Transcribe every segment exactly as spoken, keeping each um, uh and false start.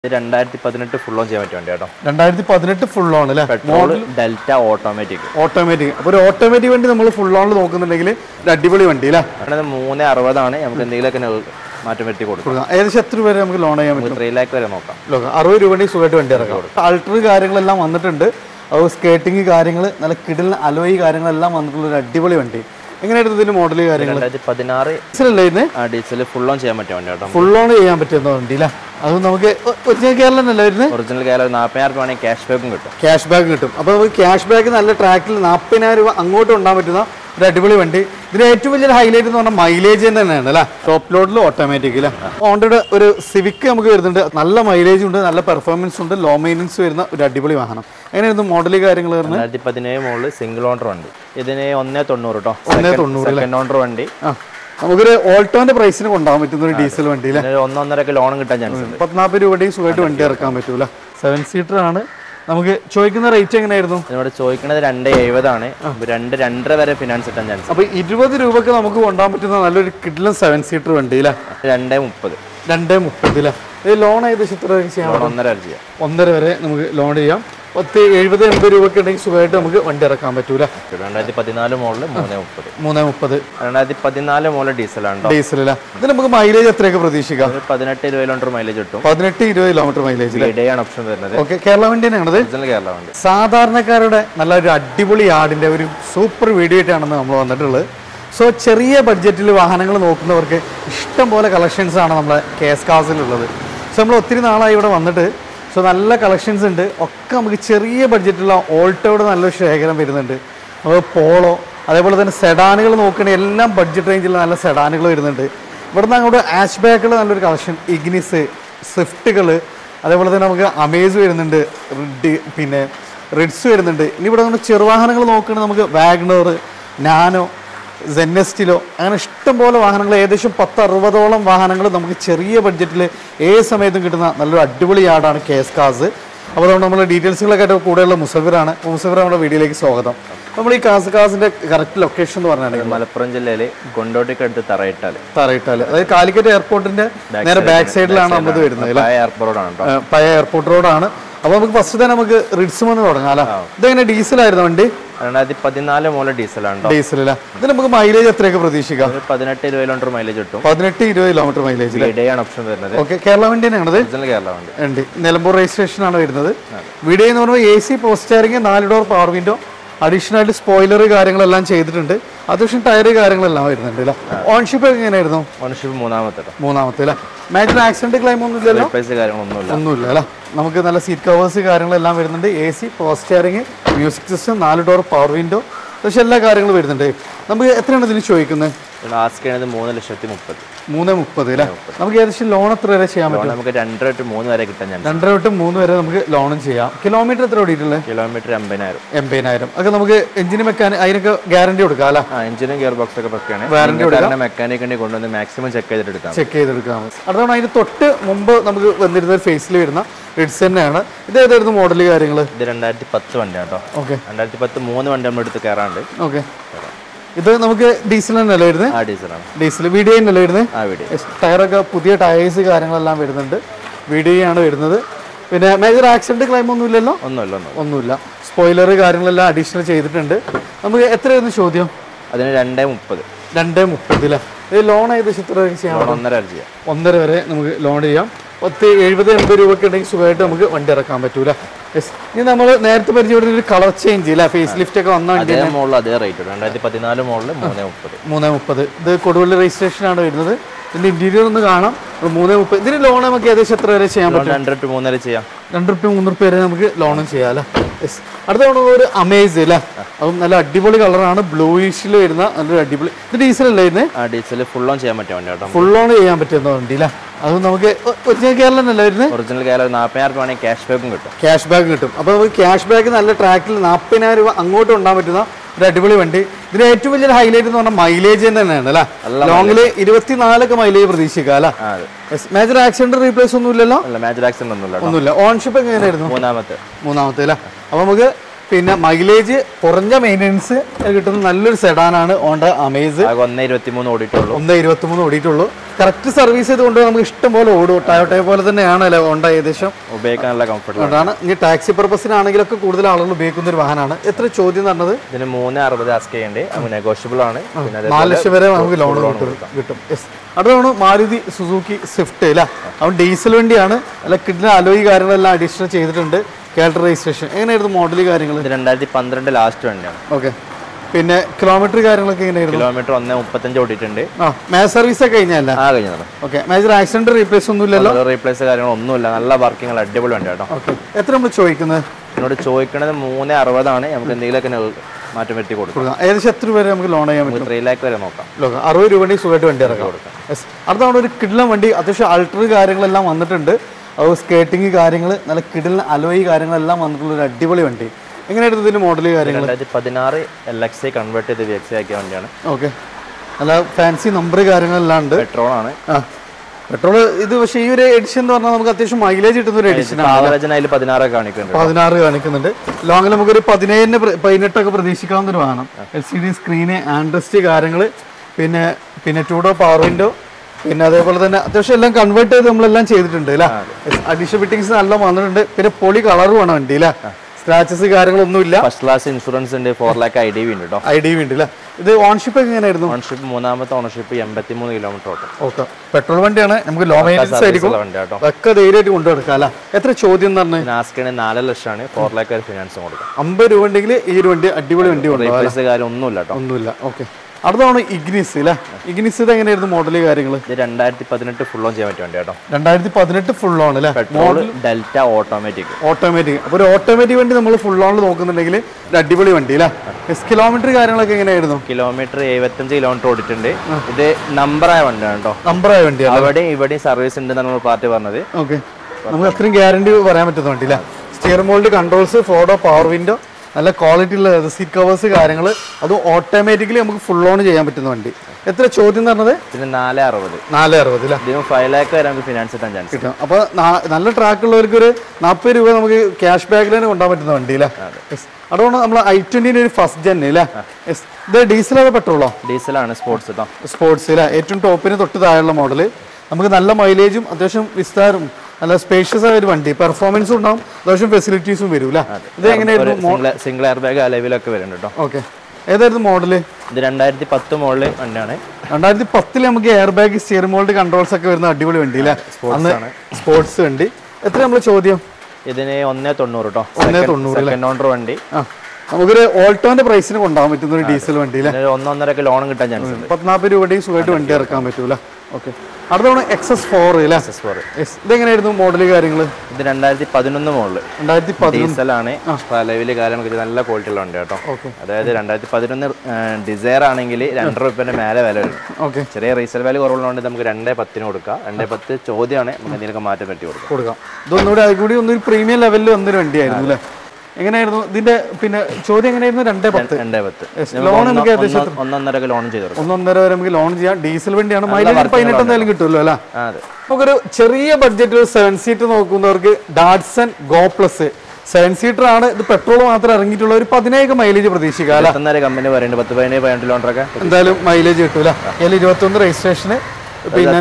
രണ്ടായിരത്തി പതിനെട്ട് full on ചെയ്യാൻ പറ്റും കേട്ടോ. രണ്ടായിരത്തി പതിനെട്ട് ഫുൾ ഓൺ അല്ലേ? Model Delta automatic. ഓട്ടോമാറ്റിക്. അപ്പോൾ ഒരു ഓട്ടോമാറ്റിക് വണ്ടി നമ്മൾ ഫുൾ ഓണിൽ നോക്കുന്നുണ്ടെങ്കിൽ ഒരു അടിപൊളി വണ്ടി അല്ലേ? അവിടെ മൂന്ന് അറുപതാണ്. നമുക്ക് എന്തെങ്കിലുമൊക്കെ മാറ്റം വരുത്തി കൊടുക്കാം. ഏകദേശം എത്ര വരെ നമുക്ക് ലോൺ ചെയ്യാൻ പറ്റും? ത്രീ ലാക്ക് വരെ നോക്കാം. അറുപത് രൂപ സുഖമായിട്ട് വണ്ടി ഇറക്കാം. അൾട്ടർ കാര്യങ്ങളെല്ലാം വന്നിട്ടുണ്ട്. അത് സ്കേട്ടിങ് കാര്യങ്ങൾ, നല്ല കിടിലൻ അലോയി കാര്യങ്ങളെല്ലാം വന്നിട്ടുള്ള ഒരു അടിപൊളി വണ്ടി. എങ്ങനെയായിരുന്നു ഇതിന്റെ മോഡൽ കാര്യങ്ങൾ? പതിനാറ് ഡീസൽ ഫുൾ ഓൺ ചെയ്യാൻ പറ്റും കേട്ടോ. ഫുൾ ഓൺ ചെയ്യാൻ പറ്റുന്ന വണ്ടി അല്ലേ? അത് നമുക്ക് ഒറിജിനൽ കേരളം അല്ലേ വരുന്നത്? ഒറിജിനൽ കേരളം നാൽപ്പതിനായിരം രൂപ ക്യാഷ് ബാക്കും കിട്ടും. ക്യാഷ് ബാക്ക് കിട്ടും. അപ്പോൾ നമുക്ക് ക്യാഷ് ബാക്ക് നല്ല ട്രാക്കിൽ നാൽപ്പതിനായിരം രൂപ അങ്ങോട്ട് ഉണ്ടാകാൻ പറ്റുന്ന ഒരു അടിപൊളി വണ്ടി. ഇതിന് ഏറ്റവും വലിയൊരു ഹൈലൈറ്റ് എന്ന് പറഞ്ഞാൽ മൈലേജ് തന്നെയാണ് അല്ലേ? ടോപ്പ് ലോഡിൽ ഓട്ടോമാറ്റിക് അല്ലേ? ഹോണ്ടയുടെ ഒരു സിവിക് നമുക്ക് വരുന്നുണ്ട്. നല്ല മൈലേജ് ഉണ്ട്, നല്ല പെർഫോമൻസ് ഉണ്ട്, ലോ മെയിൻ്റനൻസ് വരുന്ന ഒരു അടിപൊളി വാഹനം. എങ്ങനെയായിരുന്നു മോഡൽ കാര്യങ്ങൾ? രണ്ടായിരത്തി പതിനേഴ് മോഡൽ സിംഗിൾ ഓണർ വണ്ടി. ഇതിന് ഒന്നേ തൊണ്ണൂറ് കേട്ടോ. ഒന്നേ തൊണ്ണൂറ് സെക്കൻഡ് ഓണർ വണ്ടി. നമുക്കൊരു ഓൾട്ടോന്റെ പ്രൈസിന് കൊണ്ടുപോകാൻ പറ്റുന്ന ഒരു ഡീസൽ വണ്ടി അല്ലേ? ഒന്നൊന്നരക്ക് ലോൺ കിട്ടാൻ ചാൻസ് ഉണ്ട്. പത്നാൽപ്പത് രൂപയുടെയും സുഖമായിട്ട് വണ്ടി ഇറക്കാൻ പറ്റൂല. സെവൻ സീറ്റർ ആണ്. നമുക്ക് ചോദിക്കുന്ന റേറ്റ് എങ്ങനെയായിരുന്നു? ഇവിടെ ചോദിക്കുന്നത് രണ്ട് എഴുപതാണ്. രണ്ട് രണ്ടര വരെ ഫിനാൻസ് കിട്ടാൻ ചാൻസ്. അപ്പൊ ഇരുപത് രൂപക്ക് നമുക്ക് കൊണ്ടുപോകാൻ പറ്റുന്ന നല്ലൊരു കിഡിലും സെവൻ സീറ്റർ വണ്ടി അല്ലേ? രണ്ടേ മുപ്പത്. രണ്ടേ മുപ്പതില്ല. ലോൺ ഏകദേശം എത്ര വരെ ചെയ്യാം? ഒന്നര വരെ ചെയ്യാം. ഒന്നര വരെ നമുക്ക് ലോൺ ചെയ്യാം. പത്ത് എഴുപത് എൺപത് രൂപയ്ക്ക് ഉണ്ടെങ്കിൽ സുഖമായിട്ട് നമുക്ക് വണ്ടി ഇറക്കാൻ പറ്റൂല. രണ്ടായിരത്തി പതിനാല് മോഡല് മൂന്നേ മുപ്പത്. മൂന്നേ മുപ്പത്. രണ്ടായിരത്തി പതിനാല് മോഡൽ ഡീസലാണ്. ഡീസലല്ല. ഇത് നമുക്ക് മൈലേജ് എത്രയൊക്കെ പ്രതീക്ഷിക്കാം? പതിനെട്ട് ഇരുപത് കിലോമീറ്റർ മൈലേജ് കിട്ടും. പതിനെട്ട് ഇരുപത് കിലോമീറ്റർ മൈലേജ് ഓപ്ഷൻ വരുന്നത്. ഓക്കെ, കേരള വണ്ടി തന്നെയാണത്. കേരള വണ്ടി. സാധാരണക്കാരുടെ നല്ലൊരു അടിപൊളി ആടിന്റെ ഒരു സൂപ്പർ വീഡിയോ ആയിട്ടാണെന്ന് നമ്മൾ വന്നിട്ടുള്ളത്. സോ ചെറിയ ബഡ്ജറ്റിൽ വാഹനങ്ങൾ നോക്കുന്നവർക്ക് ഇഷ്ടം പോലെ കളക്ഷൻസ് ആണ് നമ്മളെ കെ എസ് കാസിലുള്ളത്. സോ നമ്മൾ ഒത്തിരി നാളായി ഇവിടെ വന്നിട്ട്. സോ നല്ല കളക്ഷൻസ് ഉണ്ട്. ഒക്കെ നമുക്ക് ചെറിയ ബഡ്ജറ്റുള്ള ഓൾട്ടോയുടെ നല്ലൊരു ശേഖരം വരുന്നുണ്ട്. നമുക്ക് പോളോ, അതേപോലെ തന്നെ സെഡാനുകൾ നോക്കുകയാണെങ്കിൽ എല്ലാം ബഡ്ജറ്റ് റേഞ്ചിലുള്ള നല്ല സെഡാനുകൾ വരുന്നുണ്ട്. ഇവിടുന്ന് അങ്ങോട്ട് ആഷ് ബാക്കുകൾ നല്ലൊരു കളക്ഷൻ, ഇഗ്നിസ്, സ്വിഫ്റ്റുകൾ, അതേപോലെ തന്നെ നമുക്ക് അമേസ് വരുന്നുണ്ട്, റിഡ് പിന്നെ റിഡ്സ് വരുന്നുണ്ട്. ഇനി ഇവിടെ നമ്മൾ ചെറുവാഹനങ്ങൾ നോക്കുകയാണെങ്കിൽ നമുക്ക് വാഗ്നർ, നാനോ, സെന്നസ്റ്റിലോ അങ്ങനെ ഇഷ്ടംപോലെ വാഹനങ്ങൾ, ഏകദേശം പത്ത് അറുപതോളം വാഹനങ്ങൾ നമുക്ക് ചെറിയ ബഡ്ജറ്റിൽ ഏത് സമയത്തും കിട്ടുന്ന നല്ലൊരു അടിപൊളി യാർഡാണ് കെ എസ് കാസ്. അപ്പോൾ അതുകൊണ്ട് നമ്മൾ ഡീറ്റെയിൽസുകളൊക്കെ ആയിട്ട് കൂടെയുള്ള മുസഫിറാണ്. മുസഫിർ നമ്മുടെ വീഡിയോയിലേക്ക് സ്വാഗതം. നമ്മൾ ഈ കാസ് കാസിന്റെ കറക്റ്റ് ലൊക്കേഷൻ എന്ന് പറഞ്ഞാൽ മലപ്പുറം ജില്ലയിലെ കൊണ്ടോട്ടിക്ക് അടുത്ത് തറയിട്ടാൽ. തറയിട്ടാൽ അതായത് കാലിക്കറ്റ് എയർപോർട്ടിന്റെ നേരെ ബാക്ക് സൈഡിലാണ് നമ്മൾ വരുന്നത്. പഴയ എയർപോർട്ട് റോഡാണ്. അപ്പോൾ നമുക്ക് ഫസ്റ്റ് തന്നെ നമുക്ക് റിഡ്സ് വന്ന് തുടങ്ങാം അല്ലേ? ഇതെങ്ങനെ ഡീസലായിരുന്നു വണ്ടി? രണ്ടായിരത്തി പതിനാല് മോഡൽ ഡീസലാണ്. ഡീസലല്ല. ഇത് നമുക്ക് മൈലേജ് എത്രയൊക്കെ പ്രതീക്ഷിക്കാം? പതിനെട്ട് ഇരുപത് കിലോമീറ്റർ മൈലേജ് കിട്ടും. പതിനെട്ട് ഇരുപത് കിലോമീറ്റർ മൈലേജ് ഓപ്ഷൻ വരുന്നത്. ഓക്കെ, കേരള വണ്ടി തന്നെയാണത്. കേരള വണ്ടി ഉണ്ട്. നിലമ്പൂർ രജിസ്ട്രേഷൻ ആണ് വരുന്നത്. വീഡിയോ എന്ന് പറയുമ്പോൾ എ സി പോസ്റ്റ് സ്റ്റിയറിംഗ്, നാല് ഡോർ പവർ വിൻഡോ, അഡീഷണൽ ആയിട്ട് സ്പോയിലർ കാര്യങ്ങളെല്ലാം ചെയ്തിട്ടുണ്ട്. അത്യാവശ്യം ടയർ കാര്യങ്ങളെല്ലാം വരുന്നുണ്ട് അല്ലേ? ഓൺഷിപ്പ് എങ്ങനെയായിരുന്നു? ഓൺഷിപ്പ് മൂന്നാമത്തെ മൂന്നാമത്തെ അല്ലേ? മേജർ ആക്സിഡന്റ് ക്ലെയിം ഒന്നും ഇല്ലല്ലോ? ഒന്നുമില്ല അല്ലേ? നമുക്ക് നല്ല സീറ്റ് കവേഴ്സ് കാര്യങ്ങളെല്ലാം വരുന്നുണ്ട്. A C post steering, music system, നാല് ഡോർ പവർ വിൻഡോ, പക്ഷേ എല്ലാ കാര്യങ്ങളും വരുന്നുണ്ട്. നമുക്ക് എത്രയാണ് ഇതിന് ചോദിക്കുന്നത്? മൂന്ന് ലക്ഷത്തി മുപ്പത്. മൂന്ന് മുപ്പത് അല്ലേ? നമുക്ക് ഏകദേശം ലോൺ എത്ര വരെ ചെയ്യാൻ പറ്റും? നമുക്ക് രണ്ടര തൊട്ട് മൂന്ന് വരെ കിട്ടാൻ രണ്ടര തൊട്ട് മൂന്ന് വരെ നമുക്ക് ലോണും ചെയ്യാം. കിലോമീറ്റർ എത്ര ഓടിയിട്ടുള്ളത്? കിലോമീറ്റർ എൺപതിനായിരം. എൺപതിനായിരം ഒക്കെ നമുക്ക് എഞ്ചിന് മെക്കാനിക് അതിനൊക്കെ ഗ്യാരണ്ടി കൊടുക്കാം അല്ലേ? എഞ്ചിനും ഗിയർ ബോക്സ് ഒക്കെ പക്കാണ്. വാറന്റി കൊടുക്കാം. മെക്കാനിക്കിനെ കൊണ്ടുവന്ന് മാക്സിമം ചെക്ക് ചെയ്തെടുക്കാം. ചെക്ക് ചെയ്തെടുക്കാം. അതുകൊണ്ട് അതിന് തൊട്ട് മുമ്പ് നമുക്ക് വന്നിരുന്ന ഒരു ഫേസിൽ വരുന്ന റിഡ്സ് തന്നെയാണ്. ഇത് ഏതായിരുന്നു മോഡൽ കാര്യങ്ങൾ? ഇത് രണ്ടായിരത്തി പത്ത് വണ്ടിയാണ് കേട്ടോ. ഓക്കെ, രണ്ടായിരത്തി പത്ത് മൂന്ന് വണ്ടി നമ്മൾ എടുത്ത് കയറാണ്ട്. ഓക്കെ, ഇത് നമുക്ക് ഡീസൽ തന്നെയല്ലേ വരുന്നത്? ആ ഡീസലാണ്. ഡീസൽ വീഡിയോ തന്നെയല്ലേ വരുന്നത്? ടയറൊക്കെ പുതിയ ടയേഴ്സ് കാര്യങ്ങളെല്ലാം വരുന്നുണ്ട്. വീഡിയോ ആണ് വരുന്നത്. പിന്നെ മേജർ ആക്സിഡന്റ് ക്ലെയിം ഒന്നും ഇല്ലല്ലോ? ഒന്നുമില്ല. ഒന്നുമില്ല. സ്പോയിലർ കാര്യങ്ങളെല്ലാം അഡീഷണൽ ചെയ്തിട്ടുണ്ട്. നമുക്ക് എത്രയായിരുന്നു ചോദ്യം? അതിന് രണ്ടേ മുപ്പത്. രണ്ടേ മുപ്പതില്ല. ഇത് ലോൺ ഏകദേശം എത്ര വരെ ചെയ്യാം? ഒന്നര വരെ ചെയ്യാം. ഒന്നര വരെ നമുക്ക് ലോൺ ചെയ്യാം. പത്ത് എഴുപത് എൺപത് രൂപയ്ക്ക് ഉണ്ടെങ്കിൽ സുഖമായിട്ട് നമുക്ക് വണ്ടി ഇറക്കാൻ പറ്റൂല. ഇനി നമ്മൾ നേരത്തെ പരിചയപ്പെടുന്ന ഒരു കളർ ചേഞ്ച് ഇല്ല, ഫേസ് ലിഫ്റ്റ് ഒക്കെ വന്ന വണ്ടി അതേ റേറ്റ് രണ്ടായിരത്തി പതിനാല് മോഡല് മൂന്നേ മുപ്പത്. മൂന്നേ മുപ്പത്. ഇത് കൊടുവള്ളി രജിസ്ട്രേഷൻ ആണ് വരുന്നത്. ഇതിന്റെ ഇന്റീരിയർ ഒന്ന് കാണാം. മൂന്നേ മുപ്പത്. ഇതിന് ലോൺ നമുക്ക് ഏകദേശം എത്ര വരെ ചെയ്യാൻ പറ്റും? രണ്ട് റുപ്യ മൂന്നര ചെയ്യാം. രണ്ട് റുപ്യ മൂന്ന് റുപ്യ വരെ നമുക്ക് ലോണും ചെയ്യാം അല്ലേ? അടുത്ത ഒരു അമേസ് അല്ലേ? അതും നല്ല അടിപൊളി കളറാണ്. ബ്ലൂയിഷിൽ വരുന്ന നല്ലൊരു അടിപൊളി. ഇത് ഡീസൽ അല്ലേ ഇത്? ഡീസൽ ഫുൾ ഓൺ ചെയ്യാൻ പറ്റും വണ്ടി കേട്ടോ. ഫുൾ ഓൺ ചെയ്യാൻ പറ്റുന്ന വണ്ടി അല്ലേ? അത് നമുക്ക് ഒറിജിനൽ കേരളം അല്ലേ വരുന്നത്? ഒറിജിനൽ കേരളം. നാൽപ്പതിനായിരം രൂപ ക്യാഷ് ബാക്കും കിട്ടും. ക്യാഷ് ബാക്ക് കിട്ടും. അപ്പോൾ നമുക്ക് ക്യാഷ് ബാക്ക് നല്ല ട്രാക്കിൽ നാൽപ്പതിനായിരം രൂപ അങ്ങോട്ട് ഉണ്ടാകാൻ പറ്റുന്ന ഒരു അടിപൊളി വണ്ടി. ഇതിന് ഏറ്റവും വലിയൊരു ഹൈലൈറ്റ് എന്ന് പറഞ്ഞാൽ മൈലേജ് തന്നെയാണ് അല്ലേ? ലോങ്ങില് ഇരുപത്തിനാലൊക്കെ മൈലേജ് പ്രതീക്ഷിക്കാം അല്ലേ? മേജർ ആക്സിഡന്റ് റീപ്ലേസ് ഒന്നും ഇല്ലല്ലോ? മേജർ ആക്സിഡന്റ് ഒന്നുമില്ല. ഒന്നുമില്ല. ഓൺഷിപ്പ് എങ്ങനെയായിരുന്നു? മൂന്നാമത്തെ. മൂന്നാമത്തെ അല്ലേ? അപ്പോൾ നമുക്ക് പിന്നെ മൈലേജ് കുറഞ്ഞ മെയിൻ്റെനൻസ് കിട്ടുന്ന നല്ലൊരു സെഡാനാണ് ഹോണ്ട അമേസ്. ഒന്ന് ഇരുപത്തിമൂന്ന് ഓടിയിട്ടുള്ളൂ ഒന്ന് ഇരുപത്തിമൂന്ന് ഓടിയിട്ടുള്ളൂ. കറക്റ്റ് സർവീസ് ചെയ്തുകൊണ്ട് നമുക്ക് ഇഷ്ടം പോലെ ഓടും. ടയോട്ടയെ പോലെ തന്നെയാണ് അല്ലേ ഹോണ്ട ഏകദേശം ഉപയോഗിക്കാൻ നല്ല കംഫർട്ടബിൾ ആണ്. ഇനി ടാക്സി പർപ്പസിനാണെങ്കിലൊക്കെ കൂടുതൽ ആളുകൾ ഉപയോഗിക്കുന്ന ഒരു വാഹനമാണ്. എത്ര ചോദ്യം എന്ന് പറഞ്ഞത്? ഇതിന് മൂന്ന് അറുപത് ആസ്ക് ചെയ്യേണ്ടി നെഗോഷ്യബിൾ ആണ്. നാല് ലക്ഷം വരെ നമുക്ക് ലോൺ കിട്ടും. അടുത്താണ് മാരുതി സുസുക്കി സ്വിഫ്റ്റ് അല്ലേ. അവൻ ഡീസൽ വണ്ടിയാണ്. അല്ല കിട്ടുന്ന അലോയി കാര്യങ്ങളെല്ലാം അഡീഷണൽ ചെയ്തിട്ടുണ്ട്. കാലണ്ടർ രജിസ്ട്രേഷൻ എങ്ങനെയായിരുന്നു മോഡൽ കാര്യങ്ങൾ? രണ്ടായിരത്തി പന്ത്രണ്ട് ലാസ്റ്റ് വണ്ടിയാണ്. ഓക്കെ. പിന്നെ കിലോമീറ്റർ കാര്യങ്ങളൊക്കെ എങ്ങനെയായിരുന്നു? കിലോമീറ്റർ ഒന്ന് മുപ്പത്തഞ്ച് ഓടിയിട്ടുണ്ട്. ആ മേജർ സർവീസ് ഒക്കെ കഴിഞ്ഞല്ല? ആ കഴിഞ്ഞതാണ്. ഓക്കെ. മേജർ ആക്സിഡന്റ് റീപ്ലേസ് ഒന്നും ഇല്ലല്ലോ? റീപ്ലേസ് കാര്യങ്ങളൊന്നുമില്ല. നല്ല വർക്കിംഗ് അടിപൊളി വണ്ടി കേട്ടോ. ഓക്കെ. എത്ര നമ്മൾ ചോദിക്കുന്നത്? എന്നോട് ചോദിക്കണത് മൂന്ന് അറുപതാണ്. നമുക്ക് എന്തെങ്കിലുമൊക്കെ മാറ്റം വരുത്തി കൊടുക്കാം. ഏകദേശം എത്ര വരെ നമുക്ക് ലോൺ ചെയ്യാൻ പറ്റും? ത്രീ ലാക്ക് വരെ നോക്കാം. അറുപത് രൂപ സുഖമായിട്ട് വണ്ടി ഇറക്കാം കൊടുക്കാം. അടുത്താണ് ഒരു കിടിലൻ വണ്ടി. അത്യാവശ്യം അൾട്ര കാര്യങ്ങളെല്ലാം വന്നിട്ടുണ്ട്. അത് സ്കേട്ടിങ് കാര്യങ്ങൾ നല്ല കിടിലൻ അലോയി കാര്യങ്ങളെല്ലാം വന്നിട്ടുള്ള ഒരു അടിപൊളി വണ്ടി. എങ്ങനെയായിരുന്നു ഇതിന്റെ മോഡൽ കാര്യങ്ങൾ? രണ്ടായിരത്തി പതിനാറ് എൽ എക്സ് ഐ കൺവേർട്ട് ചെയ്ത് വി എക്സ് ഐ ആക്കിയ വണ്ടിയാണ്. ഓക്കെ. നല്ല ഫാൻസി നമ്പർ കാര്യങ്ങളെല്ലാം ഉണ്ട്. പെട്രോൾ ആണ്. ആ പെട്രോൾ ഇത്. പക്ഷേ ഈ ഒരു എഡിഷൻ എന്ന് പറഞ്ഞാൽ നമുക്ക് അത്യാവശ്യം മൈലേജ് കിട്ടുന്ന ഒരു എഡിഷൻ ആണ്. പതിനാറ് കാണിക്കുന്നുണ്ട് പതിനാറ് കാണിക്കുന്നുണ്ട് ലോങ്ങിൽ നമുക്കൊരു പതിനേഴിന് പതിനെട്ടൊക്കെ പ്രതീക്ഷിക്കാവുന്ന ഒരു വാഹനം. എൽ സി ഡി സ്ക്രീന്, ആൻഡ്രസ്റ്റ് കാര്യങ്ങൾ, പിന്നെ പിന്നെ ടൂഡോ പവർ വിൻഡോ, പിന്നെ അതേപോലെ തന്നെ അത്യാവശ്യം എല്ലാം കൺവേർട്ട് ചെയ്ത് നമ്മളെല്ലാം ചെയ്തിട്ടുണ്ട് അല്ലേ. അഡീഷണൽ ഫിറ്റിംഗ്സ് നല്ല വന്നിട്ടുണ്ട്. പിന്നെ പൊളി കളറുമാണ് വണ്ടി അല്ലേ. സ്ക്രാച്ചസ് കാര്യങ്ങളൊന്നുമില്ല. ഫസ്റ്റ് ക്ലാസ് ഇൻഷുറൻസ് ഉണ്ട്. Four lakh I D V ഉണ്ട് കേട്ടോ. ഐ ഡി വി ഉണ്ട് അല്ലേ. ഇത് ഓൺഷിപ്പ് ഒക്കെ എങ്ങനെയായിരുന്നു? ഓൺഷിപ്പ് മൂന്നാമത്തെ ഓണർഷിപ്പ് എൺപത്തി മൂന്ന് കിലോമീറ്റർ ഓട്ടം. ഓക്കെ. പെട്രോൾ വണ്ടിയാണ്. നമുക്ക് ലോ മൈലേജ് ആയിരിക്കും. ഒക്കെ ധൈര്യമായിട്ട് കൊണ്ടുനടക്കാം അല്ലേ. എത്ര ചോദ്യം എന്ന് പറഞ്ഞാൽ? നാസ്കിന് നാല് ലക്ഷമാണ്. ഫോർ ലാക്ക് വരെ ഫിനാൻസ് കൊടുക്കാം. അമ്പത് രൂപ ഉണ്ടെങ്കിൽ ഈ ഒരു വണ്ടി അടിപൊളി വണ്ടി കൊണ്ടുപോകാം. കാര്യം ഒന്നുമില്ല കേട്ടോ. ഒന്നുമില്ല. ഓക്കെ. അടുത്താണ് ഇഗ്നിസ് അല്ലേ. ഇഗ്നിസ് ഇത് എങ്ങനെയായിരുന്നു മോഡൽ കാര്യങ്ങൾ? ഇത് രണ്ടായിരത്തി പതിനെട്ട് ഫുൾ ഓൺ ചെയ്യാൻ പറ്റിയ വണ്ടി കേട്ടോ. രണ്ടായിരത്തി പതിനെട്ട് ഫുൾ ഓൺ അല്ലേ. Petrol Delta automatic. ഓട്ടോമാറ്റിക്. അപ്പോൾ ഒരു ഓട്ടോമാറ്റിക് വണ്ടി നമ്മൾ ഫുൾ ഓണിൽ നോക്കുന്നുണ്ടെങ്കിൽ ഒരു അടിപൊളി വണ്ടി അല്ലേ. കിലോമീറ്റർ കാര്യങ്ങളൊക്കെ എങ്ങനെയായിരുന്നു? കിലോമീറ്റർ എഴുപത്തഞ്ച് കിലോമീറ്റർ ഓടിയിട്ടുണ്ട്. ഇത് നമ്പറായ വണ്ടിയാണ് കേട്ടോ. നമ്പറായ വണ്ടിയാണ്. അവിടെ ഇവിടെ സർവീസ് ഉണ്ടെന്നാണ് നമ്മൾ പാർട്ടി പറഞ്ഞത്. ഓക്കെ. നമുക്ക് അത്രയും ഗ്യാരണ്ടി പറയാൻ പറ്റുന്ന വണ്ടി അല്ലേ. Steer mould controls, four door power window, നല്ല ക്വാളിറ്റി ഉള്ള സീറ്റ് കവേഴ്സ് കാര്യങ്ങൾ, അത് ഓട്ടോമാറ്റിക്കലി നമുക്ക് ഫുൾ ഓൺ ചെയ്യാൻ പറ്റുന്ന വണ്ടി. എത്ര ചോദ്യം എന്ന് പറഞ്ഞത്? ഇതിന് നാല് അറുപത്. നാല് അറുപത് അല്ലേ. ഇതിന് ഫൈവ് ലാക്ക് വരെ നമുക്ക് ഫിനാൻസ് കിട്ടാൻ ചാൻസ് കിട്ടും. അപ്പോൾ നല്ല ട്രാക്ക് ഉള്ളവർക്ക് ഒരു നാൽപ്പത് രൂപ നമുക്ക് ക്യാഷ് ബാക്കിൽ തന്നെ കൊണ്ടുപോകാൻ പറ്റുന്ന വണ്ടി അല്ലേ. അതുകൊണ്ട് നമ്മൾ ഐ ട്വന്റിന്റെ ഒരു ഫസ്റ്റ് ജെൻ അല്ലേ. ഇത് ഡീസലോ പെട്രോളോ? ഡീസലാണ്. സ്പോർട്സ് കേട്ടോ. സ്പോർട്സ് അല്ലേ. ഏറ്റവും ടോപ്പിന് തൊട്ട് താഴെയുള്ള മോഡൽ. നമുക്ക് നല്ല മൈലേജും അത്യാവശ്യം വിസ്താരം, നല്ല സ്പേഷ്യസ് ആയ ഒരു വണ്ടി, പെർഫോമൻസും ഉണ്ടാവും, അത്യാവശ്യം ഫെസിലിറ്റീസും വരും അല്ലേ. ഇത് എങ്ങനെയായിരുന്നു? സിംഗിൾ എയർ ബാഗ് അലവിലൊക്കെ വരുന്നുണ്ട് കേട്ടോ. ഓക്കെ. ഏതായിരുന്നു മോഡല്? ഇത് രണ്ടായിരത്തി പത്ത് മോഡല് വണ്ടിയാണ്. രണ്ടായിരത്തി പത്തില് നമുക്ക് air bag, steer mould controls ഒക്കെ വരുന്ന അടിപൊളി വണ്ടി അല്ലേ. സ്പോർട്സ് വണ്ടി. എത്ര നമ്മൾ ചോദ്യം? ഇതിന് ഒന്നേ തൊണ്ണൂറ് കേട്ടോ. ഒന്നേ തൊണ്ണൂറ് ഓണർ വണ്ടി. നമുക്കൊരു ഓൾട്ടോന്റെ പ്രൈസിന് കൊണ്ടുപോകാൻ പറ്റുന്ന ഒരു ഡീസൽ വണ്ടി അല്ലേ. ഒന്നൊന്നരക്ക് ലോൺ കിട്ടാൻ ചാൻസ് ഉണ്ട്. പത്നാൽപ്പത് രൂപയുടെയും സുഖമായിട്ട് വണ്ടി ഇറക്കാൻ പറ്റൂല. ഓക്കെ. അടുത്താണ് എക്സസ് ഫോർ അല്ലേ. ഇതെങ്ങനെയായിരുന്നു മോഡല് കാര്യങ്ങൾ? ഇത് രണ്ടായിരത്തി പതിനൊന്ന് മോഡല്. രണ്ടായിരത്തി ഡീസലാണ്. ലൈവില് കാര്യങ്ങളൊക്കെ നല്ല ക്വാളിറ്റി ഉള്ള വണ്ടി കേട്ടോ. അതായത് രണ്ടായിരത്തി പതിനൊന്ന് ഡിസയർ ആണെങ്കിൽ രണ്ടര രൂപന്റെ മേലെ വില വരും. ഓക്കെ. ചെറിയ റീസെയിൽ വാല്യൂ കുറവുള്ളതുകൊണ്ട് നമുക്ക് രണ്ടേ പത്തിന് കൊടുക്കാം. രണ്ടേ പത്ത് ചോദ്യമാണ്. നമുക്ക് എന്തെങ്കിലും മാറ്റം പറ്റി കൊടുക്കാം കൊടുക്കാം ഇതൊന്നുകൂടി അതുകൂടി ഒന്നൊരു പ്രീമിയം ലെവലിൽ വന്നൊരു വണ്ടിയായിരുന്നു അല്ലേ. എങ്ങനെയായിരുന്നു ഇതിന്റെ പിന്നെ ചോദ്യം? എങ്ങനെയായിരുന്നു? രണ്ടേ പത്ത്. രണ്ടേ പത്ത് ലോൺ നമുക്ക് ഏകദേശം ഒന്നൊന്നര ലോൺ ചെയ്തു. ഒന്നൊന്നര വരെ നമുക്ക് ലോൺ ചെയ്യാം. ഡീസൽ വണ്ടിയാണ്. മൈലേജ് പതിനെട്ട് എന്തായാലും കിട്ടുമല്ലോ അല്ലേ. അതെ. നമുക്കൊരു ചെറിയ ബഡ്ജറ്റിൽ സെവൻ സീറ്റ് നോക്കുന്നവർക്ക് Datsun go plus seven seater ആണ്. ഇത് പെട്രോൾ മാത്രം ഇറങ്ങിയിട്ടുള്ള ഒരു പതിനേഴ് മൈലേജ് പ്രതീക്ഷിക്കാം. കമ്പനി പറയുന്നുണ്ട് പത്ത് പതിനേഴ് പതിനെട്ട് കിലോമീറ്റർ എന്തായാലും മൈലേജ് കിട്ടൂല. അതിൽ ഇരുപത്തി ഒന്ന് രജിസ്ട്രേഷന്. പിന്നെ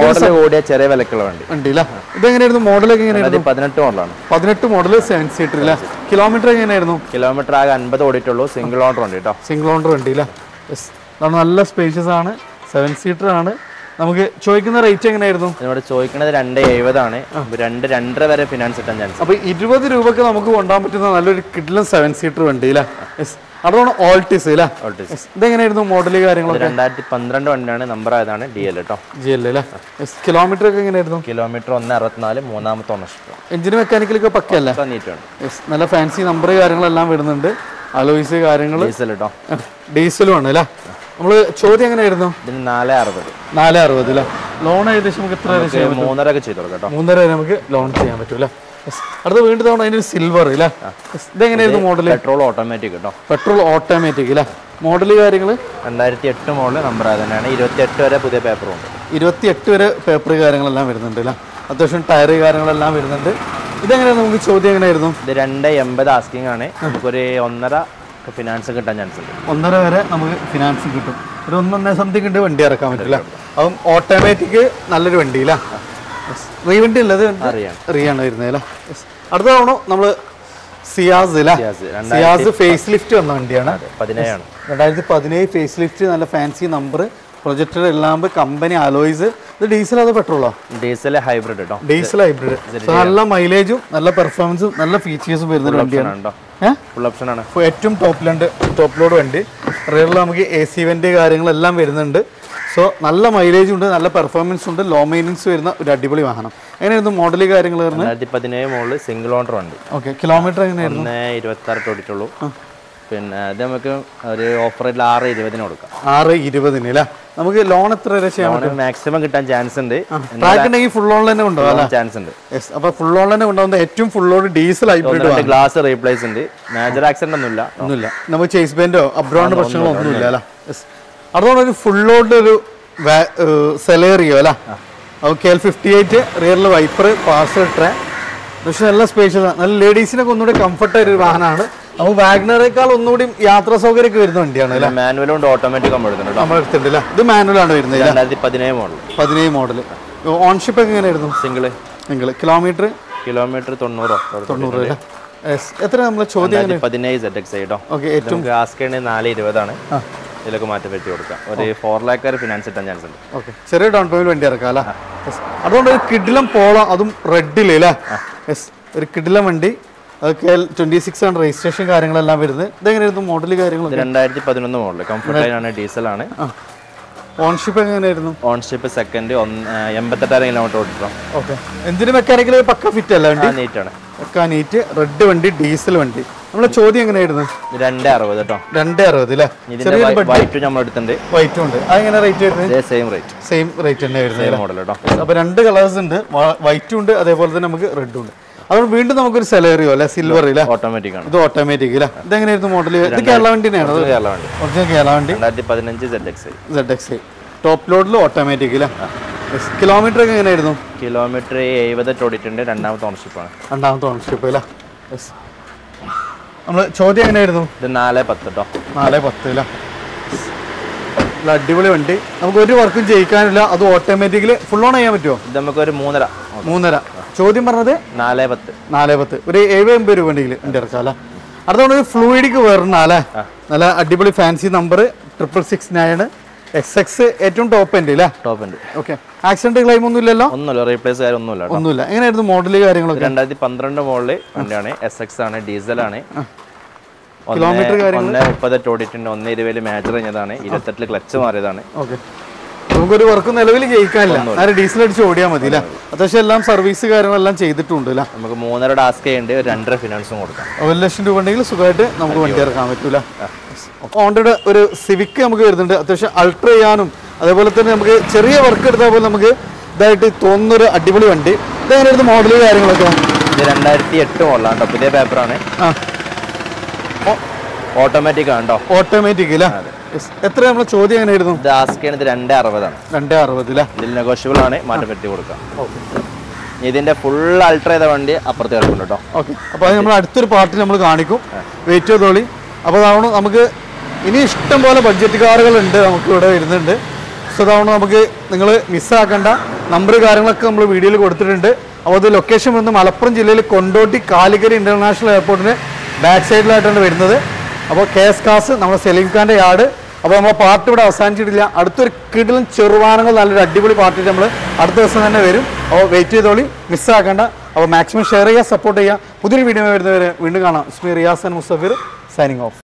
ചെറിയ വിലക്കുള്ള വണ്ടി ഉണ്ടല്ല. ഇതെങ്ങനെയായിരുന്നു? മോഡലൊക്കെ എങ്ങനെയായിരുന്നു? പതിനെട്ട് മോഡലാണ്. പതിനെട്ട് മോഡൽ സെവൻ സീറ്റർ അല്ലേ. കിലോമീറ്റർ എങ്ങനെയായിരുന്നു? കിലോമീറ്റർ ആകെ അൻപത് ഓടിയിട്ടുള്ളൂ. സിംഗിൾ ഓണർ വണ്ടി കേട്ടോ. സിംഗിൾ ഓണർ വണ്ടി അല്ലേ. അതാണ്. നല്ല സ്പേഷ്യസ് ആണ്. സെവൻ സീറ്റർ ആണ്. നമുക്ക് ചോദിക്കുന്ന റേറ്റ് എങ്ങനെയായിരുന്നു? ഇതിനോട് ചോദിക്കുന്നത് രണ്ട് എഴുപതാണ്. രണ്ട് രണ്ടര വരെ ഫിനാൻസ് കിട്ടാൻ ചാൻസ്. അപ്പൊ ഇരുപത് രൂപക്ക് നമുക്ക് കൊണ്ടുപോകാൻ പറ്റുന്ന നല്ലൊരു കിഡിലൻ സെവൻ സീറ്റർ വണ്ടി അല്ലേ. അതാണ് ഓൾട്ടിസ് അല്ലേ. ഇതെങ്ങനെയായിരുന്നു മോഡല് കാര്യങ്ങൾ? രണ്ടായിരത്തി പന്ത്രണ്ട് വണ്ടിയാണ്. നമ്പർ ആയതാണ്. ഡി എൽ കേട്ടോ. ജി എൽ അല്ലേ. കിലോമീറ്റർ ഒക്കെ എങ്ങനെയായിരുന്നു? കിലോമീറ്റർ ഒന്ന് അറുപത്തിനാല്. മൂന്നാമത്തെ ഓണർഷിപ്പ്. എഞ്ചിന് മെക്കാനിക്കലൊക്കെ പക്കല്ലേ. നല്ല ഫാൻസി നമ്പർ കാര്യങ്ങളെല്ലാം വരുന്നുണ്ട്. അലോയ്സ് കാര്യങ്ങൾ. ഡീസൽ കേട്ടോ. ഡീസലും ആണ് അല്ലേ. നമ്മള് ചോദ്യം എങ്ങനെയായിരുന്നു? ഇതിന് നാല് അറുപത്. നാല് അറുപത് അല്ലേ. ലോൺ ഏകദേശം നമുക്ക് എത്ര? മൂന്നര ഒക്കെ ചെയ്തോളൂ കേട്ടോ. മൂന്നര വരെ നമുക്ക് ലോൺ ചെയ്യാൻ പറ്റൂല. അടുത്ത വീണ്ടും തവണ അതിന് സിൽവർ ഇല്ല. ഇതെങ്ങനെയായിരുന്നു മോഡൽ? പെട്രോൾ ഓട്ടോമാറ്റിക് കേട്ടോ. പെട്രോൾ ഓട്ടോമാറ്റിക് അല്ലേ. മോഡല് കാര്യങ്ങൾ രണ്ടായിരത്തി എട്ട് മോഡൽ. നമ്പർ തന്നെയാണ്. ഇരുപത്തി എട്ട് വരെ പുതിയ പേപ്പറുണ്ട്. ഇരുപത്തി എട്ട് വരെ പേപ്പർ കാര്യങ്ങളെല്ലാം വരുന്നുണ്ട് അല്ലേ. അത്യാവശ്യം ടയർ കാര്യങ്ങളെല്ലാം വരുന്നുണ്ട്. ഇതെങ്ങനെയാണ് നമുക്ക് ചോദ്യം എങ്ങനെയായിരുന്നു? ഇത് രണ്ട് എൺപത് ആസ്കിംഗ് ആണ്. നമുക്കൊരു ഒന്നര ഫിനാൻസ് കിട്ടാൻ ചാൻസ് ഉണ്ട്. ഒന്നര വരെ നമുക്ക് ഫിനാൻസ് കിട്ടും. ഒരു ഒന്നൊന്നര സംതിങ് ഉണ്ട് വണ്ടി ഇറക്കാൻ പറ്റില്ല. അതും ഓട്ടോമാറ്റിക് നല്ലൊരു വണ്ടിയില്ല. റീ വണ്ടി ഉള്ളത് റീയാണ് വരുന്നത് അല്ലേ? അടുത്ത തവണ നമ്മൾ സിയാസ് അല്ലേ? സിയാസ് ഫേസ് ലിഫ്റ്റ് വന്ന വണ്ടിയാണ്. പതിനേഴാണ് രണ്ടായിരത്തി പതിനേഴ് ഫേസ് ലിഫ്റ്റ്, നല്ല ഫാൻസി നമ്പർ, പ്രൊജക്ടർ എല്ലാം, കമ്പനി അലോയ്സ്. ഇത് ഡീസൽ അതോ പെട്രോളോ? ഡീസൽ ഹൈബ്രിഡ് കേട്ടോ. Diesel hybrid. നല്ല മൈലേജും നല്ല പെർഫോമൻസും നല്ല ഫീച്ചേഴ്സും വരുന്ന വണ്ടിയാണ്. ഫുൾ ഓപ്ഷൻ ആണ്. ഏറ്റവും ടോപ്പിലുണ്ട്, ടോപ്പ് ലോഡ് വണ്ടി. റിയറിൽ നമുക്ക് എ സി വെന്റ് കാര്യങ്ങളെല്ലാം വരുന്നുണ്ട്. സോ നല്ല മൈലേജ് ഉണ്ട്, നല്ല പെർഫോമൻസ് ഉണ്ട്, ലോ മെയിൻ്റനൻസ് വരുന്ന ഒരു അടിപൊളി വാഹനം. എങ്ങനെയായിരുന്നു മോഡൽ കാര്യങ്ങൾ? രണ്ടായിരത്തി പതിനേഴ് മോഡൽ സിംഗിൾ ഓണർ വണ്ടി. ഓക്കെ, കിലോമീറ്റർ എങ്ങനെയായിരുന്നു? ഒന്ന് ഇരുപത്തി ആറ് ഓടിയിട്ടുള്ളൂ. പിന്നെ അത് നമുക്ക് ഒരു ഓഫർ ആറ് ഇരുപതിന് കൊടുക്കാം. ആറ് ഇരുപതിന് അല്ലേ? നമുക്ക് ലോൺ എത്ര വരെ ചെയ്യാൻ മാക്സിമം കിട്ടാൻ ചാൻസ് ഉണ്ട്. ട്രാക്ക് ഉണ്ടെങ്കിൽ ഫുൾ ഓൺ തന്നെ കൊണ്ടുപോകാം ചാൻസ് ഉണ്ട്. അപ്പൊ ഫുൾ ഓൺ തന്നെ കൊണ്ടുപോകുന്ന ഏറ്റവും full on diesel hybrid. Glass replace ഉണ്ട്. മേജർ ആക്സിഡന്റ് ഒന്നുമില്ല ഒന്നുമില്ല നമുക്ക് ചേസ് ബെൻഡോ അബ്രോണ്ട് പ്രശ്നങ്ങളോ ഒന്നുമില്ല അല്ല. അതുകൊണ്ട് ഒരു ഫുൾ ലോഡ് ഒരു സെലേറിയോ അല്ല? ഓക്കെ, എൽ ഫിഫ്റ്റി എയ്റ്റ് റിയറിൽ വൈപ്പർ, പാസ് ട്രേ, പക്ഷെ നല്ല സ്പേഷ്യൽ, നല്ല ലേഡീസിനൊക്കെ ഒന്നുകൂടി കംഫർട്ടായ ഒരു വാഹനമാണ്. അപ്പോൾ വാഗ്നറേക്കാൾ ഒന്നുകൂടി യാത്രാ സൗകര്യമൊക്കെ വരുന്ന വണ്ടിയാണ് അല്ലേ? മാനുവലും ഓട്ടോമാറ്റിക് നമ്മൾ എടുത്തിട്ടുണ്ട്. ഇത് മാനുവലാണ് വരുന്നത്. രണ്ടായിരത്തി പതിനേഴ് മോഡൽ. പതിനേഴ് മോഡൽ. ഓൺഷിപ്പ് ഒക്കെ എങ്ങനെയായിരുന്നു? സിംഗിൾ. സിംഗിൾ. കിലോമീറ്റർ കിലോമീറ്റർ തൊണ്ണൂറോ തൊണ്ണൂറ് അല്ലേ? എത്ര നമ്മളെ ചോദ്യം? പതിനേഴ് സെഡ് എക്സ് കേട്ടോ. ഓക്കെ, ഏറ്റവും ആസ്കേണ് നാല് ഇരുപതാണ്. ഇതിലൊക്കെ മാറ്റം പറ്റി കൊടുക്കാം. ഒരു ഫോർ ലാക്ക് വരെ ഫിനാൻസ് കിട്ടാൻ ചാൻസ് ഉണ്ട്. ഓക്കെ, ചെറിയ ഡൗൺ പേയ്മെന്റ് വണ്ടി ഇറക്കാം അല്ലേ? അതുകൊണ്ട് ഒരു കിഡിലം പോളോ, അതും റെഡില് അല്ലേ? യെസ്, ഒരു കിഡിലം വണ്ടി. അതൊക്കെ ട്വന്റി സിക്സ് ആണ് രജിസ്ട്രേഷൻ കാര്യങ്ങളെല്ലാം വരുന്നത്. ഇതെങ്ങനെയായിരുന്നു മോഡൽ കാര്യങ്ങൾ? രണ്ടായിരത്തി പതിനൊന്ന് മോഡൽ. കംഫർട്ട് ആണ്, ഡീസൽ ആണ്. ഓൺഷിപ്പ് എങ്ങനെയായിരുന്നു? ഓൺഷിപ്പ് സെക്കൻഡ് എൺപത്തെട്ടായിരം കിലോമീറ്റർ ഓടിച്ചോ. ഓക്കെ, എന്തിന് മെക്കാനിക്കൽ പക്ക ഫിറ്റ് അല്ല വണ്ടി? നീറ്റ് ആണ്. പക്ക നീറ്റ്, റെഡ് വണ്ടി, ഡീസൽ വണ്ടി. നമ്മളെ ചോദ്യം എങ്ങനെയായിരുന്നു? രണ്ട് അറുപത് കേട്ടോ. രണ്ട് അറുപത് അല്ലേ? വൈറ്റ് നമ്മൾ എടുത്തിട്ടുണ്ട്. വൈറ്റും ഉണ്ട്. അതെങ്ങനെ റേറ്റ് വരുന്നത്? Same rate. സെയിം റേറ്റ് തന്നെ വരുന്നത് മോഡൽ കേട്ടോ. അപ്പൊ രണ്ട് കളേഴ്സ് ഉണ്ട്, വൈറ്റും ഉണ്ട്, അതേപോലെ തന്നെ നമുക്ക് റെഡും ഉണ്ട്. അതുകൊണ്ട് വീണ്ടും നമുക്കൊരു സെലേറിയോ അല്ലെ? സിൽവർ ഇല്ല, ഓട്ടോമാറ്റിക് ആണ്. ഇത് ഓട്ടോമാറ്റിക് ഇല്ല. ഇതെങ്ങനെയായിരുന്നു മോഡൽ? ഇത് കേരള വണ്ടിയാണ്. കേരള വണ്ടി. ഒറിജിനൽ കേരള വണ്ടി. രണ്ടായിരത്തി പതിനഞ്ച് Z X. Z X top ലോഡിൽ ഓട്ടോമാറ്റിക് ഇല്ല. കിലോമീറ്റർ ഒക്കെ എങ്ങനെയായിരുന്നു? കിലോമീറ്റർ എഴുപത് ഓടിയിട്ടുണ്ട്. രണ്ടാമത്തെ ഓണർഷിപ്പ് ആണ്. രണ്ടാമത്തെ ഓണർഷിപ്പ് ഇല്ല. നമ്മൾ ചോദ്യം എങ്ങനെയായിരുന്നു? ഇത് നാല് പത്ത് കേട്ടോ. നാല് പത്ത് ഇല്ല. അടിപൊളി വണ്ടി. നമുക്ക് ഒരു വർക്കും ചെയ്യിക്കാനില്ല. അത് ഓട്ടോമാറ്റിക്കലി ഫുൾ ഓൺ ചെയ്യാൻ പറ്റുമോ? ഇത് നമുക്ക് ഒരു മൂന്നര മൂന്നര ചോദ്യം പറഞ്ഞത് നാല് പത്ത് നാല് പത്ത് ഒരു എഴുപത് എൺപത് രൂപ ഉണ്ടെങ്കിൽ എൻ്റെ ഇറക്കാം അല്ലേ? അടുത്തോണ്ട് ഒരു ഫ്ലൂയിഡിക്ക് വേറണ അല്ലേ? നല്ല അടിപൊളി fancy number triple six nine X X ഏറ്റവും ടോപ്പ് ഉണ്ട് അല്ലേ? ടോപ്പ് ഉണ്ട്. ഓക്കെ, ആക്സിഡന്റ് ക്ലെയിം ഒന്നും ഇല്ലല്ലോ? ഒന്നുമില്ല, റീപ്ലേസ് കാര്യം ഒന്നുമില്ല. ഒന്നുമില്ല. എങ്ങനെയായിരുന്നു മോഡല് കാര്യങ്ങളൊക്കെ? രണ്ടായിരത്തി പന്ത്രണ്ട് മോഡല് വണ്ടിയാണ്. എസ് എക്സ് ആണ്, ഡീസൽ ആണ്. കിലോമീറ്റർ ഒന്ന് മുപ്പത്തെട്ട് ഓടിയിട്ടുണ്ട്. ഒന്ന് ഇരുപതിൽ മേജർ കഴിഞ്ഞതാണ്. ഇരുപത്തെട്ടില് ക്ലച്ച് മാറിയതാണ്. ഓക്കെ, നമുക്കൊരു വർക്ക് നിലവിൽ ജയിക്കാനില്ല. നേരെ ഡീസൽ അടിച്ച് ഓടിയാൽ മതി അല്ലേ? അത്യാവശ്യം എല്ലാം സർവീസ് കാര്യങ്ങളെല്ലാം ചെയ്തിട്ടുണ്ട് അല്ലേ? നമുക്ക് മൂന്നര ടാസ്ക് ചെയ്യുന്നുണ്ട്. ഒരു രണ്ടര ഫിനാൻസും കൊടുക്കാം. ഒരു ലക്ഷം രൂപ ഉണ്ടെങ്കിൽ സുഖമായിട്ട് നമുക്ക് വണ്ടി ഇറക്കാൻ പറ്റൂല. ഹോണ്ടയുടെ ഒരു സിവിക്ക് നമുക്ക് വരുന്നുണ്ട്. അത്യാവശ്യം അൾട്ര ചെയ്യാനും അതേപോലെ തന്നെ നമുക്ക് ചെറിയ വർക്ക് എടുത്താൽ പോലും നമുക്ക് ഇതായിട്ട് തോന്നുന്നൊരു അടിപൊളി വണ്ടി. ഇതെങ്ങനെയായിരുന്നു മോഡല് കാര്യങ്ങളൊക്കെ? ഇത് രണ്ടായിരത്തി എട്ട് മോഡലാണ്. പുതിയ പേപ്പറാണ്. ഓട്ടോമാറ്റിക് ആണോ? ഓട്ടോമാറ്റിക് അല്ലേ? എത്ര നമ്മളെ ചോദ്യം എങ്ങനെയായിരുന്നു? ഇത് ആസ്കേണത് രണ്ട് അറുപതാണ്. രണ്ട് അറുപതില്ല. ഇതിൽ നെഗോഷ്യബിൾ ആണ്, മാറ്റം പറ്റി കൊടുക്കാം. ഇതിന്റെ ഫുൾ അൾട്ര ചെയ്ത വണ്ടി അപ്പുറത്ത് കിടക്കുന്നുണ്ട് കേട്ടോ. ഓക്കെ, അപ്പോൾ അത് നമ്മൾ അടുത്തൊരു പാർട്ടിൽ നമ്മൾ കാണിക്കും. വെയിറ്റ് ചെയ്തോളി. അപ്പോൾ അതാണ് നമുക്ക് ഇനി ഇഷ്ടം പോലെ ബഡ്ജറ്റ് കാറുകളുണ്ട് നമുക്ക് ഇവിടെ വരുന്നുണ്ട്. സോ അതാണ് നമുക്ക് നിങ്ങൾ മിസ്സാക്കേണ്ട നമ്പർ കാര്യങ്ങളൊക്കെ നമ്മൾ വീഡിയോയിൽ കൊടുത്തിട്ടുണ്ട്. അപ്പോൾ അത് ലൊക്കേഷൻ വന്ന് മലപ്പുറം ജില്ലയിൽ കൊണ്ടോട്ടി കാലിക്കരി ഇന്റർനാഷണൽ എയർപോർട്ടിന് ബാക്ക് സൈഡിലായിട്ടാണ് വരുന്നത്. അപ്പോൾ കെ എസ് കാസ് നമ്മുടെ സലീം ഖാൻ്റെ യാർഡ്. അപ്പോൾ നമ്മൾ പാർട്ടി ഇവിടെ അവസാനിച്ചിട്ടില്ല. അടുത്തൊരു കിടിലും ചെറുവാനങ്ങൾ നല്ലൊരു അടിപൊളി പാർട്ടി നമ്മൾ അടുത്ത ദിവസം തന്നെ വരും. അപ്പോൾ വെയിറ്റ് ചെയ്തോളി, മിസ്സാക്കേണ്ട. അപ്പോൾ മാക്സിമം ഷെയർ ചെയ്യുക, സപ്പോർട്ട് ചെയ്യുക. പുതിയൊരു വീഡിയോ വരുന്നവരെ വീണ്ടും കാണാം. Ismi Riyas and Musafir signing of.